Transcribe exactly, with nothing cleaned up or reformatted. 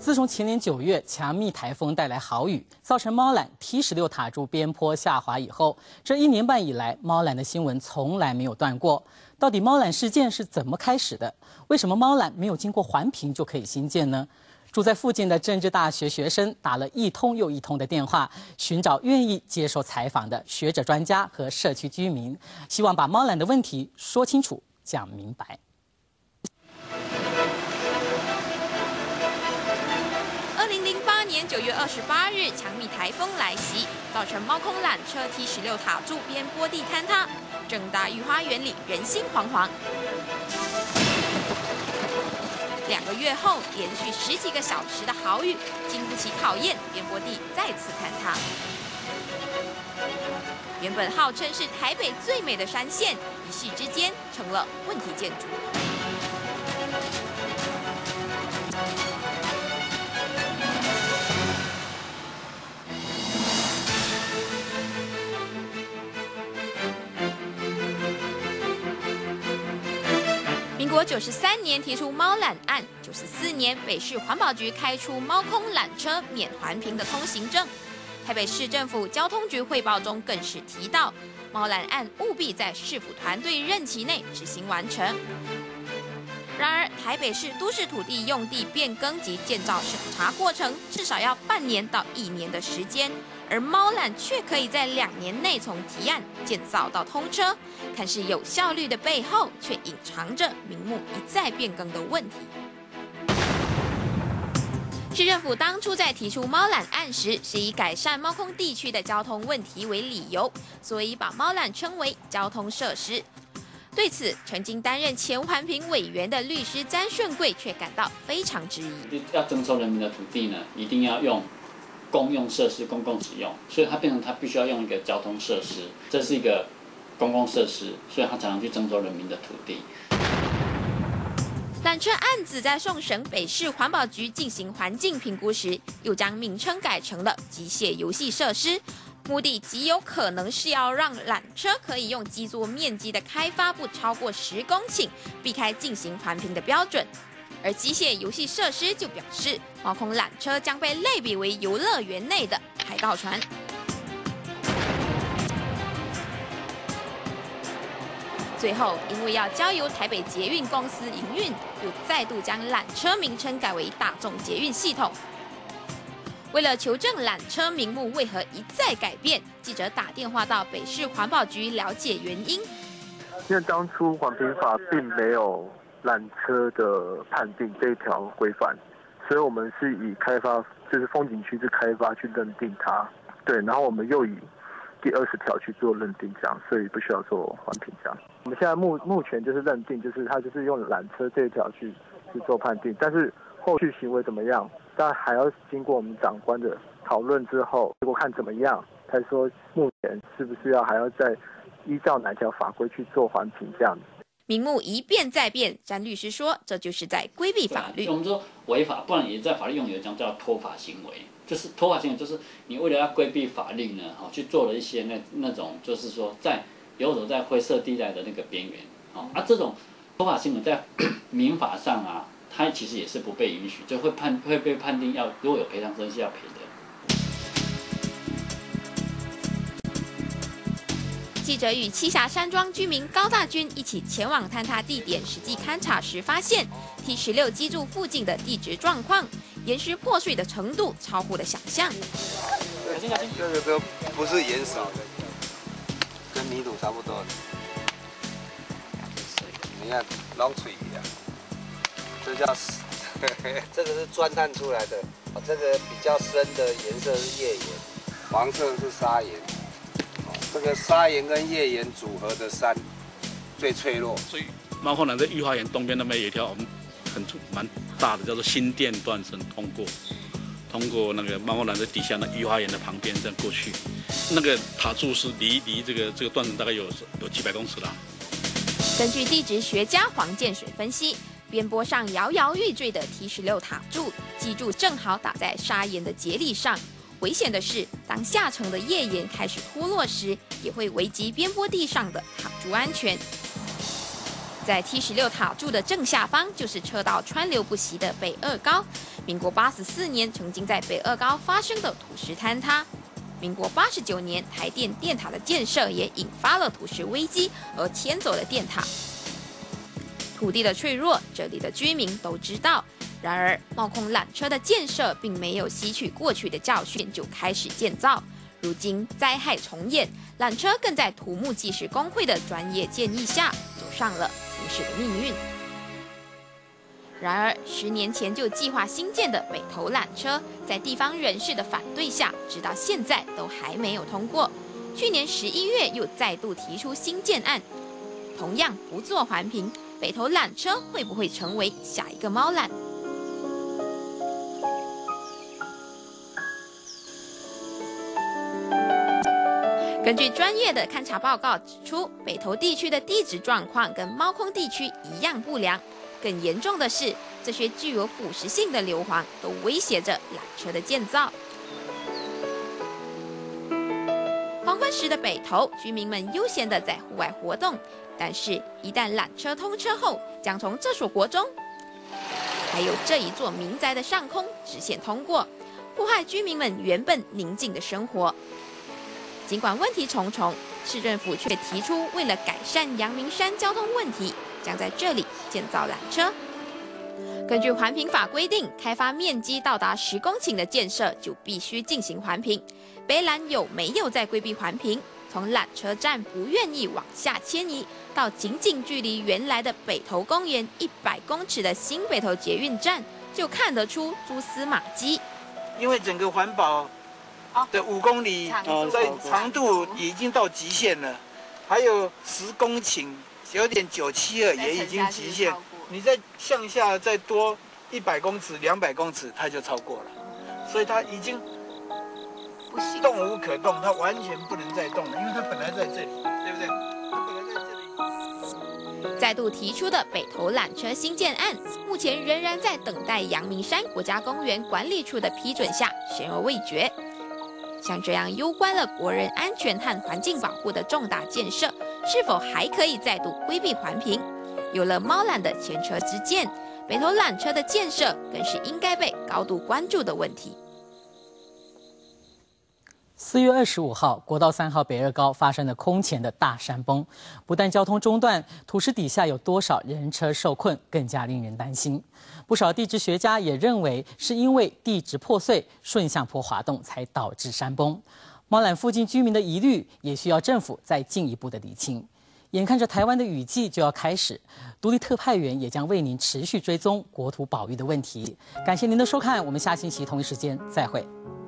自从前年九月强密台风带来豪雨，造成猫缆 T 十六塔柱边坡下滑以后，这一年半以来，猫缆的新闻从来没有断过。到底猫缆事件是怎么开始的？为什么猫缆没有经过环评就可以兴建呢？住在附近的政治大学学生打了一通又一通的电话，寻找愿意接受采访的学者、专家和社区居民，希望把猫缆的问题说清楚、讲明白。 二零零八年九月二十八日，强密台风来袭，造成猫空缆车 T 十六塔柱边坡地坍塌，正大御花园里人心惶惶。两个月后，连续十几个小时的豪雨，经不起考验，边坡地再次坍塌。原本号称是台北最美的山线，一夕之间成了问题建筑。民国九十三年提出猫缆案，九十四年北市环保局开出猫空缆车免环评的通行证。台北市政府交通局汇报中更是提到，猫缆案务必在市府团队任期内执行完成。然而，台北市都市土地用地变更及建造审查过程至少要半年到一年的时间，而猫缆却可以在两年内从提案建造到通车，看似有效率的背后，却隐藏着名目一再变更的问题。市政府当初在提出猫缆案时，是以改善猫空地区的交通问题为理由，所以把猫缆称为交通设施。对此，曾经担任前环评委员的律师詹顺贵却感到非常质疑。 要征收人民的土地呢，一定要用公用设施、公共使用，所以它变成它必须要用一个交通设施，这是一个公共设施，所以它才能去征收人民的土地。 缆车案子在送审北市环保局进行环境评估时，又将名称改成了机械游戏设施。目的极有可能是要让缆车可以用基座面积的开发不超过十公顷，避开进行环评的标准。而机械游戏设施就表示，猫空缆车将被类比为游乐园内的海盗船。最后，因为要交由台北捷运公司营运，又再度将缆车名称改为大众捷运系统。为了求证缆车名目为何一再改变，记者打电话到北市环保局了解原因。 因为当初环评法并没有缆车的判定这一条规范，所以我们是以开发就是风景区之开发去认定它，对，然后我们又以第二十条去做认定，这样，所以不需要做环评这样。我们现在目目前就是认定，就是它就是用缆车这一条去去做判定，但是后续行为怎么样？但还要经过我们长官的讨论之后，结果看怎么样，才说目前是不是要还要再依照哪条法规去做环评这样子。 名目一变再变，詹律师说，这就是在规避法律。 我们说违法，不然也在法律用语讲叫脱法行为，就是脱法行为，就是你为了要规避法律呢，哈，去做了一些那那种，就是说在游走在灰色地带的那个边缘，啊，这种脱法行为在民法上啊。它其实也是不被允许，就会判会被判定要如果有赔偿责是要赔的。 记者与栖霞山庄居民高大军一起前往坍塌地点实际勘查时，发现 T 十六基柱附近的地质状况，岩石破碎的程度超乎了想象。 小心小心，这个都不是岩石，跟泥土差不多。你看，拢脆的。这叫，这个是钻探出来的，哦，这个比较深的颜色是页岩，黄色是砂岩，哦，这个砂岩跟页岩组合的山最脆弱。 所以猫空缆在御花园东边那边有一条我们很蛮大的，叫做新店断层通过，通过那个猫空缆在底下那御花园的旁边这样过去，那个塔柱是离离这个这个断层大概有有几百公尺啦。 根据地质学家黄建水分析。边坡上摇摇欲坠的 T 十六塔柱，基柱正好打在砂岩的节力上。危险的是，当下层的页岩开始脱落时，也会危及边坡地上的塔柱安全。 在 T 十六塔柱的正下方，就是车道川流不息的北二高。民国八十四年，曾经在北二高发生的土石坍塌。民国八十九年，台电电塔的建设也引发了土石危机，而迁走了电塔。土地的脆弱，这里的居民都知道。然而，猫空缆车的建设并没有吸取过去的教训就开始建造。如今灾害重演，缆车更在土木技师工会的专业建议下，走上了停驶的命运。然而，十年前就计划新建的北投缆车，在地方人士的反对下，直到现在都还没有通过。去年十一月又再度提出新建案，同样不做环评，北投缆车会不会成为下一个猫缆？根据专业的勘察报告指出，北投地区的地质状况跟猫空地区一样不良。更严重的是，这些具有腐蚀性的硫磺都威胁着缆车的建造。黄昏时的北投，居民们悠闲地在户外活动，但是，一旦缆车通车后，将从这所国中，还有这一座民宅的上空直线通过，破坏居民们原本宁静的生活。尽管问题重重，市政府却提出，为了改善阳明山交通问题，将在这里建造缆车。根据环评法规定，开发面积到达十公顷的建设就必须进行环评。北缆有没有在规避环评？从缆车站不愿意往下迁移，到仅仅距离原来的北投公园一百公尺的新北投捷运站，就看得出蛛丝马迹。 因为整个环保的五公里在长度已经到极限了，还有十公顷。九点九七二也已经极限，你再向下再多一百公尺、两百公尺，它就超过了，所以它已经动无可动，它完全不能再动了，因为它本来在这里，对不对？它本来在这里。 再度提出的北投缆车新建案，目前仍然在等待阳明山国家公园管理处的批准下，悬而未决。像这样攸关了国人安全和环境保护的重大建设，是否还可以再度规避环评？有了猫缆的前车之鉴，北投缆车的建设更是应该被高度关注的问题。 四月二十五号，国道三号北二高发生了空前的大山崩，不但交通中断，土石底下有多少人车受困，更加令人担心。不少地质学家也认为，是因为地质破碎、顺向坡滑动才导致山崩。猫缆附近居民的疑虑，也需要政府再进一步的厘清。眼看着台湾的雨季就要开始，独立特派员也将为您持续追踪国土保育的问题。感谢您的收看，我们下星期同一时间再会。